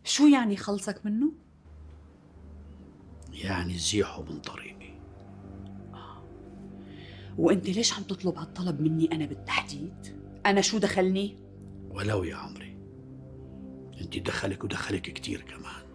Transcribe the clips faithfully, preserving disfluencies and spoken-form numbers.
شو يعني خلصك منه؟ يعني زيحه من طريقي. آه. وانت ليش عم تطلب هالطلب مني انا بالتحديد؟ انا شو دخلني؟ ولو يا عمري، انت دخلك ودخلك كتير كمان.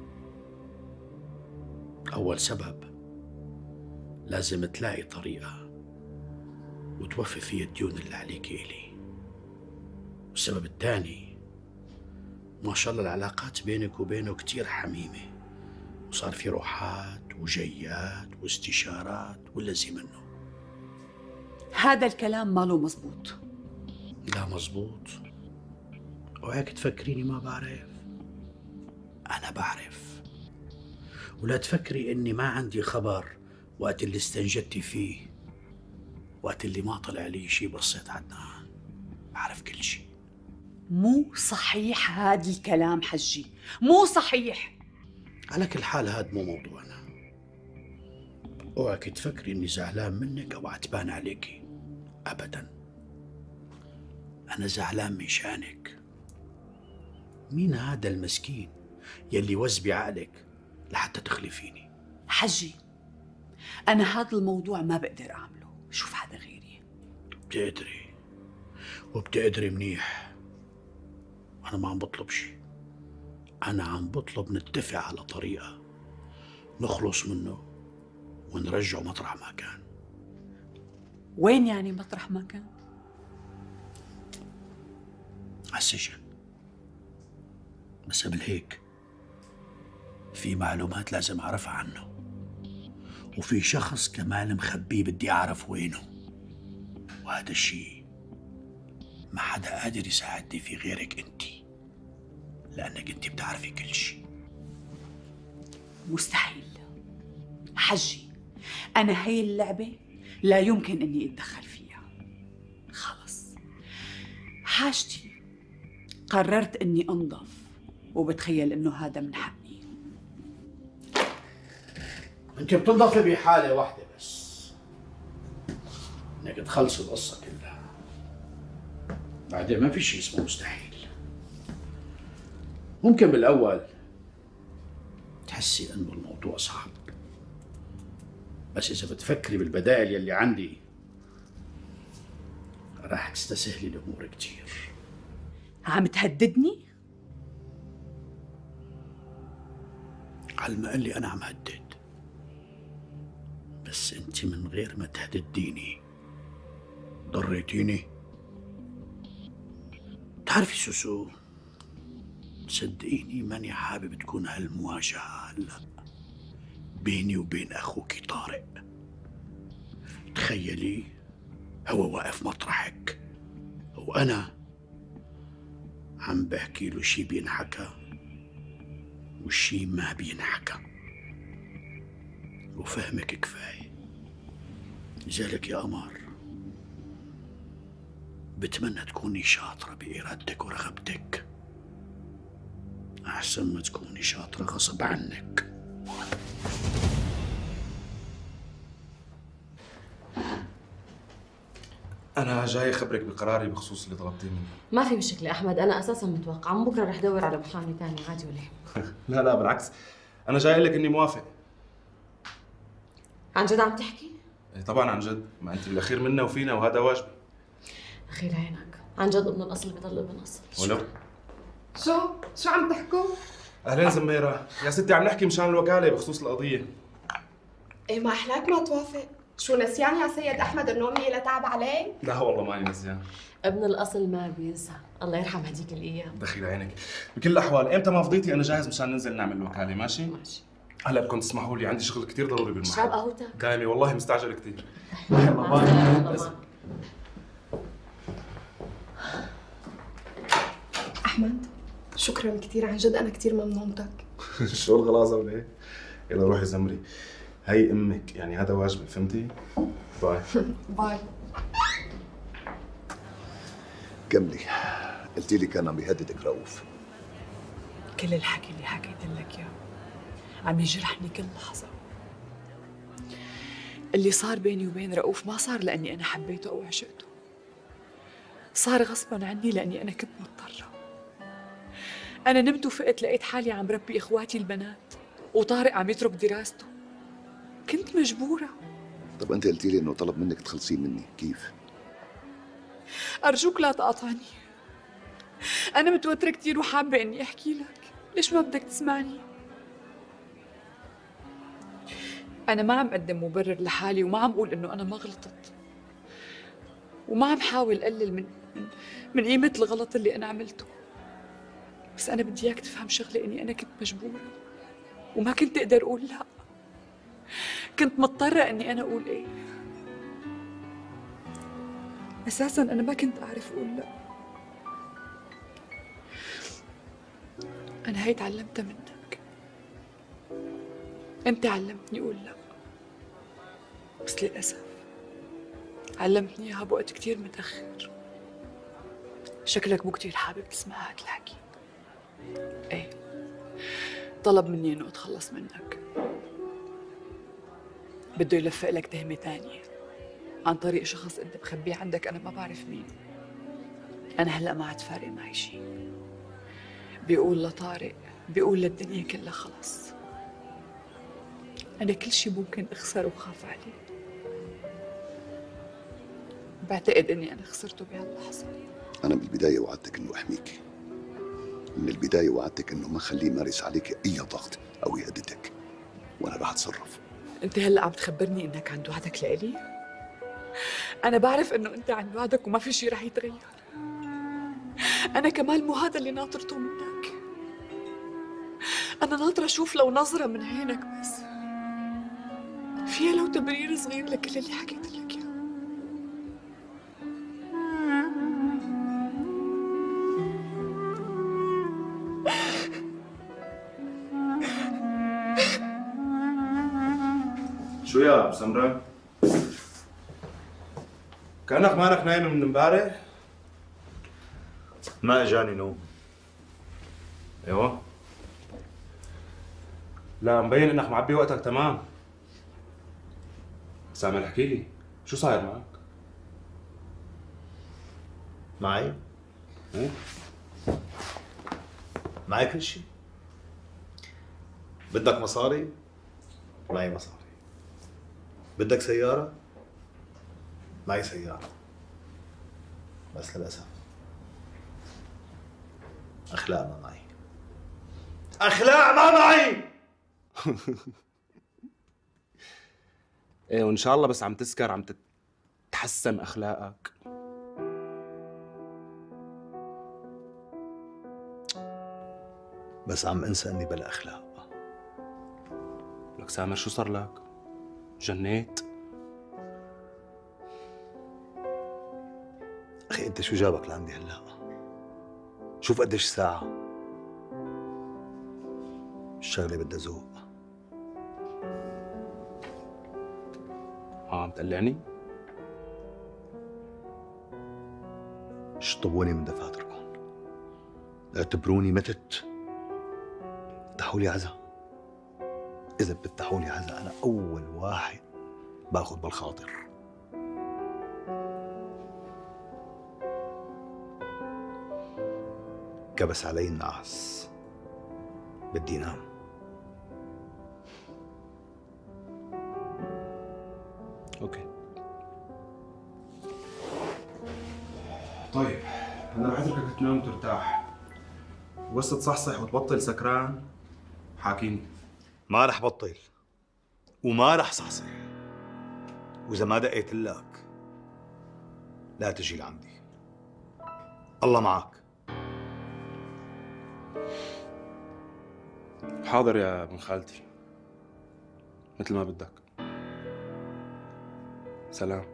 اول سبب لازم تلاقي طريقة وتوفي فيها الديون اللي عليك إلي. والسبب الثاني، ما شاء الله العلاقات بينك وبينه كتير حميمة، وصار في روحات وجيات واستشارات واللزي منه. هذا الكلام ماله مزبوط. لا مزبوط. وهيك تفكريني ما بعرف؟ أنا بعرف. ولا تفكري إني ما عندي خبر وقت اللي استنجدتي فيه، وقت اللي ما طلع لي شي بصيت عدنان. بعرف كل شي. مو صحيح هذا الكلام حجي، مو صحيح. على كل حال هاد مو موضوعنا. اوعك تفكري اني زعلان منك او عتبان عليكي، ابدا. انا زعلان من شانك. مين هذا المسكين يلي وز بعقلك لحتى تخلفيني؟ حجي، انا هذا الموضوع ما بقدر اعمله، شوف حدا غيري. بتقدري، وبتقدري منيح. انا ما عم بطلب شي، انا عم بطلب نتفق على طريقة نخلص منه ونرجعه مطرح ما كان. وين يعني مطرح ما كان؟ عالسجن. بس قبل هيك في معلومات لازم أعرفها عنه، وفي شخص كمان مخبيه بدي أعرف وينه. وهذا الشيء ما حدا قادر يساعدني فيه غيرك أنتي، لأنك أنتي بتعرفي كل شيء. مستحيل حجي، أنا هي اللعبة لا يمكن أني أتدخل فيها. خلص، حاجتي قررت أني أنضف، وبتخيل أنه هذا من حقي. أنت بتنضفي بحالة واحدة بس، إنك تخلصي القصة كلها. بعدين ما في شيء اسمه مستحيل. ممكن بالأول تحسي إنه الموضوع صعب، بس إذا بتفكري بالبدائل يلي عندي راح تستسهلي الأمور كتير. عم تهددني؟ على ما قال لي أنا عم هدد، بس أنت من غير ما تهدديني ضريتيني. بتعرفي سوسو، صدقيني ماني حابب تكون هالمواجهة هلا بيني وبين أخوكي طارق. تخيلي هو واقف مطرحك وأنا عم بحكي له شي بينحكى وشي ما بينحكى، وفهمك كفاية. لذلك يا قمر بتمنى تكوني شاطرة بإرادتك ورغبتك أحسن ما تكوني شاطرة غصب عنك. أنا جاي أخبرك بقراري بخصوص اللي طلبتيه مني. ما في مشكلة أحمد، أنا أساساً متوقعة من بكرة رح أدور على محامي ثاني عادي ولا يهمك. لا لا بالعكس، أنا جاي أقول لك إني موافق. عن جد عم تحكي؟ إيه طبعاً عن جد، ما أنت بالأخير منا وفينا وهذا واجبي. أخير عينك، عن جد ابن الأصل بيضل ابن أصل. ولو شو؟ شو عم تحكوا؟ أهلين زميرة، يا ستي عم نحكي مشان الوكالة بخصوص القضية. ايه ما احلاك ما توافق؟ شو نسيان يا سيد احمد انه امي لها تعب علي؟ لا والله ماني نسيان. ابن الأصل ما بينسى، الله يرحم هديك الأيام. دخيل عينك. بكل الأحوال إمتى ما فضيتي أنا جاهز مشان ننزل نعمل الوكالة، ماشي؟ ماشي. هلا بدكم تسمحوا لي عندي شغل كثير ضروري بالمحل. اشرب قهوتك. دايمي والله مستعجل كثير. مع السلامة. احمد شكرا كثير عن جد، انا كثير ممنونتك. شو الغلاظة ولا ايه؟ يلا روحي زمري، هي امك يعني هذا واجبك، فهمتي؟ باي. باي. كملي، قلتي لي كان عم يهددك رؤوف. كل الحكي اللي حكيت لك اياه عم يجرحني كل لحظة. اللي صار بيني وبين رؤوف ما صار لأني أنا حبيته أو عشقته، صار غصباً عني لأني أنا كنت مضطرة. أنا نمت وفقت لقيت حالي عم ربي إخواتي البنات وطارق عم يترك دراسته. كنت مجبورة. طب انت قلتي لي انه طلب منك تخلصين مني، كيف؟ أرجوك لا تقاطعني، أنا متوترة كتير وحابة إني أحكي لك. ليش ما بدك تسمعني؟ أنا ما عم أقدم مبرر لحالي وما عم أقول إنه أنا ما غلطت، وما عم حاول أقلل من من, من قيمة الغلط اللي أنا عملته. بس أنا بدي إياك تفهم شغلة، إني أنا كنت مجبورة وما كنت أقدر أقول لا. كنت مضطرة إني أنا أقول إيه. أساساً أنا ما كنت أعرف أقول لا. أنا هي تعلمتها منك، أنت علمتني أقول لا، بس للأسف علمتني إياها بوقت كتير متأخر. شكلك مو كتير حابب تسمع هاد الحكي. إيه، طلب مني إنه أتخلص منك، بده يلفق لك تهمة تانية عن طريق شخص أنت مخبيه عندك، أنا ما بعرف مين. أنا هلأ ما عاد فارق معي شي. بيقول لطارق، بيقول للدنيا كلها خلص. أنا كل شي ممكن أخسر وخاف عليه، بعتقد إني أنا خسرته بهاللحظة. انا من البدايه وعدتك انه احميكي، من البدايه وعدتك انه ما خليه يمارس عليك اي ضغط او يهددك، وانا رح اتصرف. أنت هلأ عم تخبرني إنك عند وعدك لإلي؟ أنا بعرف إنه أنت عند وعدك وما في شي رح يتغير. أنا كمان مو هذا اللي ناطرته منك. أنا ناطرة أشوف لو نظرة من عينك بس، فيها لو تبرير صغير لكل اللي حكيت لك إياه. شو يا ابو سمره؟ كأنك مالك نايم من امبارح؟ ما اجاني نوم. ايوه. لا مبين انك معبي وقتك تمام. سامر احكي لي، شو صاير معك؟ معي؟ ايه؟ معي كل شيء. بدك مصاري؟ معي مصاري. بدك سيارة؟ معي سيارة. بس للأسف أخلاق ما معي. أخلاق ما معي! ايه وان شاء الله بس عم تسكر عم تتحسن اخلاقك. بس عم انسى اني بلا اخلاق. لك سامر شو صار لك؟ جنيت؟ اخي انت شو جابك لعندي هلا؟ شوف قديش ساعة. الشغلة بدها ذوق. اه عم تقلعني؟ شطبوني من دفاتركم. اعتبروني متت. افتحوا لي عزا. إذا بتفتحوا لي عزا أنا أول واحد باخذ بالخاطر. كبس علي النعاس. بدي نام. اوكي. طيب انا رح اتركك تنام وترتاح، وبس تصحصح وتبطل سكران حاكيني. ما رح بطل وما رح صحصح، وإذا ما دقيت لك لا تجي لعندي. الله معك. حاضر يا ابن خالتي، مثل ما بدك. سلام.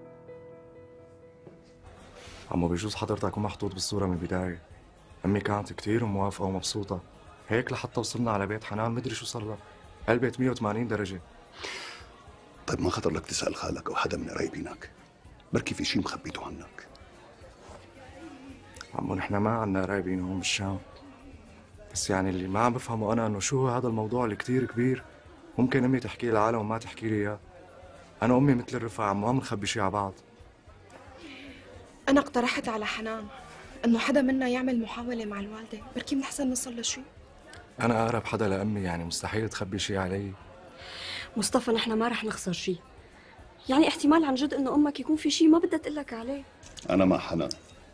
عمو بيجوز حضرتك محطوط بالصورة من البداية. أمي كانت كتير موافقة ومبسوطة، هيك لحتى وصلنا على بيت حنان مدري شو صار لها، قلبت مية وثمانين درجة. طيب ما خطر لك تسأل خالك أو حدا من قرايبينك؟ بركي في شي مخبيته عنك. عمو نحن ما عنا قرايبين هون بالشام، بس يعني اللي ما عم بفهمه أنا إنه شو هذا الموضوع اللي كتير كبير. ممكن أمي تحكي للعالم وما تحكي لي إياه. أنا وأمي مثل الرفاع، ما بنخبي شي على بعض. أنا اقترحت على حنان انه حدا منا يعمل محاولة مع الوالدة، بركي بنحسن نوصل لشيء. انا اقرب حدا لامي، يعني مستحيل تخبي شيء علي. مصطفى نحن ما رح نخسر شيء، يعني احتمال عن جد انه امك يكون في شيء ما بدها تقلك عليه. انا مع حنان.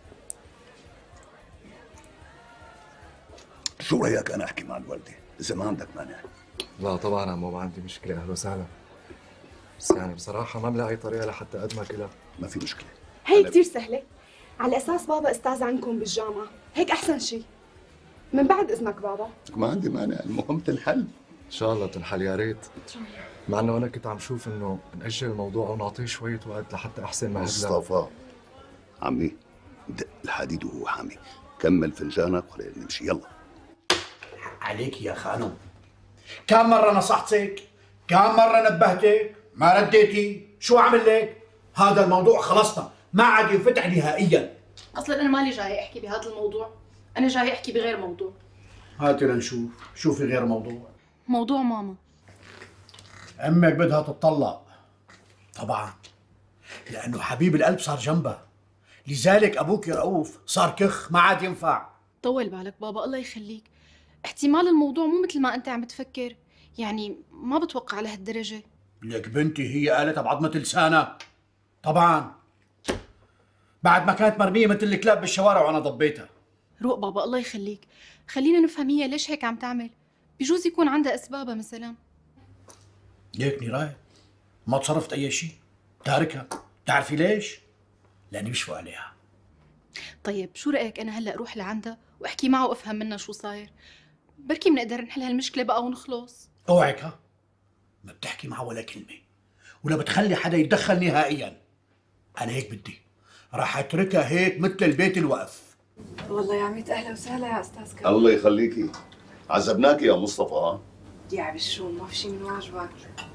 شو رايك انا احكي مع الوالده اذا ما عندك مانع؟ لا طبعا عمو، ما عندي مشكله، اهلا وسهلا. بس يعني بصراحه ما بلاقي طريقه لحتى اقدمك لها. ما في مشكله. هي كثير سهلة، على اساس بابا استاذ عندكم بالجامعة، هيك احسن شيء. من بعد اذنك بابا. ما عندي مانع، المهم تنحل. ان شاء الله تنحل، يا ريت. مع انه انا كنت عم شوف انه ناجل الموضوع ونعطيه شويه وقت لحتى احسن ما مصطفى عمي، دق الحديد وهو حامي. كمل فنجانك ولا نمشي، يلا. عليك يا خانم، كم مرة نصحتك؟ كم مرة نبهتك؟ ما رديتي؟ شو عمل لك؟ هذا الموضوع خلصنا، ما عاد ينفتح نهائيا. اصلا انا مالي جاي احكي بهذا الموضوع، انا جاي احكي بغير موضوع. هاتي لنشوف، شو في غير موضوع؟ موضوع ماما. امك بدها تتطلق طبعا، لانه حبيب القلب صار جنبها، لذلك ابوك يا رؤوف صار كخ، ما عاد ينفع. طول بالك بابا، الله يخليك. احتمال الموضوع مو مثل ما انت عم تفكر، يعني ما بتوقع لهالدرجه. لك بنتي هي قالتها بعظمة لسانها طبعا، بعد ما كانت مرمية مثل الكلاب بالشوارع وانا ضبيتها. روق بابا الله يخليك، خلينا نفهم هي ليش هيك عم تعمل، بجوز يكون عندها اسبابها مثلا. ليك نيراي ما تصرفت اي شيء، تاركها. تعرفي ليش؟ لاني بشفق عليها. طيب شو رايك انا هلا اروح لعندها واحكي معها وافهم منها شو صاير، بركي بنقدر نحل هالمشكله بقى ونخلص. اوعك ها، ما بتحكي معها ولا كلمه، ولا بتخلي حدا يتدخل نهائيا. انا هيك بدي، راح اتركها هيك مثل البيت الوقف. والله يا عميت اهلا وسهلا يا استاذ كريم. الله يخليكي، عذبناكي يا مصطفى. ها يا عبشون، ما في شيء من واجبك.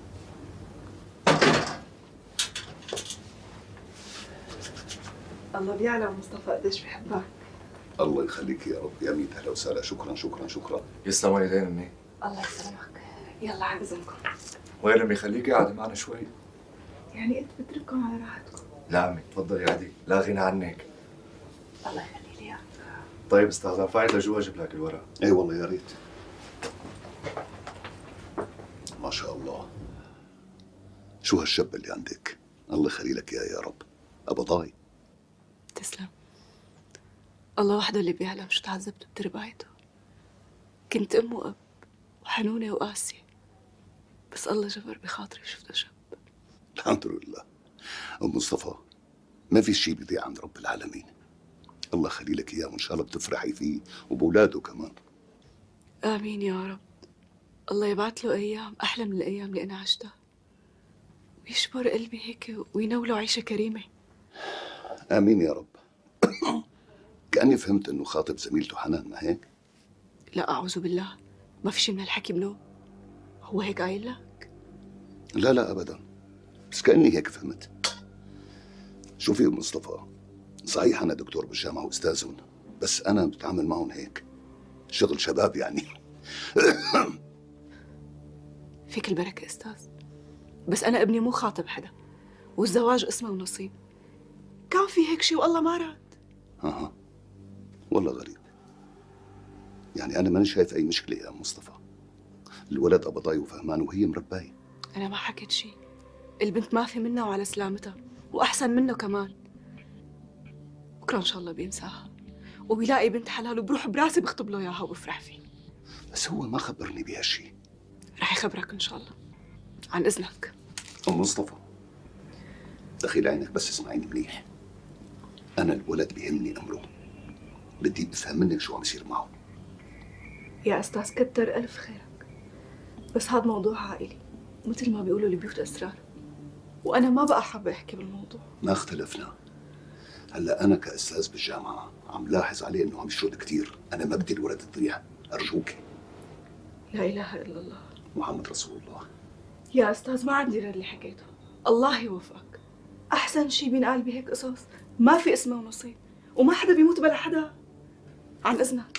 الله بيعلم مصطفى قديش بحبك. الله يخليكي يا رب. يا ميت اهلا وسهلا. شكرا شكرا شكرا. يسلم والدين امي. الله يسلمك. يلا عن اذنكم. وين امي؟ خليكي قاعده معنا شوي. يعني انت بترككم على راحتكم. لا امي تفضلي قعدي، لا غنى عنك. الله يخلي لي اياك. طيب استاذن، فايت لجوا اجيب لك الورق. اي والله يا ريت. ما شاء الله، شو هالشاب اللي عندك؟ الله يخلي لك اياه يا رب. ابضاي. تسلم. الله وحده اللي بيعلم شو تعذبت بتربايته. كنت ام واب وحنونه وقاسيه، بس الله جبر بخاطري شفته شاب. الحمد لله. ام مصطفى، ما في شيء بيضيع عند رب العالمين. الله يخلي لك اياه، وان شاء الله بتفرحي فيه وبولاده كمان. امين يا رب. الله يبعث له ايام احلى من الايام اللي انا عشتها، ويشبر قلبي هيك وينوله عيشه كريمه. امين يا رب. كأني فهمت انه خاطب زميلته حنان، ما هيك؟ لا اعوذ بالله، ما في شيء من هالحكي منه. هو هيك قايل لك؟ لا لا ابدا، بس كأني هيك فهمت. شوفي يا مصطفى، صحيح انا دكتور بالجامعه واستاذهم، بس انا بتعامل معهم هيك شغل شباب يعني. فيك البركه استاذ، بس انا ابني مو خاطب حدا، والزواج اسمه ونصيب. كان في هيك شيء والله ما راد. اها والله غريب. يعني انا ماني شايف اي مشكله يا مصطفى. الولد قبضاي وفهمان وهي مرباي. انا ما حكيت شيء، البنت ما في منها وعلى سلامتها، واحسن منه كمان. بكره ان شاء الله بينساها وبيلاقي بنت حلال وبروح براسي بخطب له اياها وبفرح فيه. بس هو ما خبرني بهالشيء. رح يخبرك ان شاء الله. عن اذنك. ام مصطفى، دخيل عينك بس اسمعيني منيح. انا الولد بيهمني امره، بدي افهم منك شو عم يصير معه. يا استاذ كتر الف خيرك، بس هذا موضوع عائلي، مثل ما بيقولوا البيوت اسرار، وانا ما بقى حابه احكي بالموضوع. ما اختلفنا. هلا انا كاستاذ بالجامعه عم لاحظ عليه انه عم يشرد كثير، انا ما بدي الولد تضيع، ارجوك. لا اله الا الله محمد رسول الله. يا استاذ ما عندي غير اللي حكيته، الله يوفقك. احسن شيء بينقال بهيك قصص ما في اسمه ونصيب، وما حدا بيموت بلا حدا. عن اذنك.